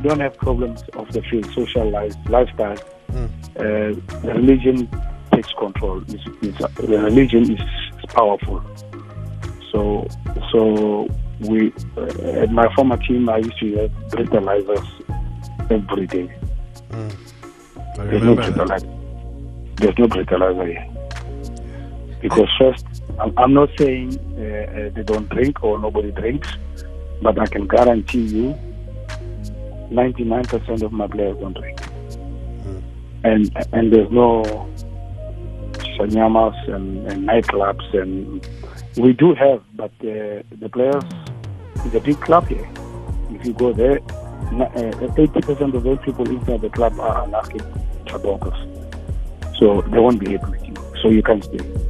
don't have problems of the field, social life, lifestyle. The religion takes control. The religion is powerful. So we at my former team, I used to have breathalyzers every day. There's no breathalyzer here. Because first, I'm not saying they don't drink or nobody drinks, but I can guarantee you 99% of my players don't drink. And there's no sanyamas and nightclubs, and we do have, but the players, it's a big club here. If you go there, 80% of those people inside the club are unlucky smokers. So they won't be happy with you. So you can't stay.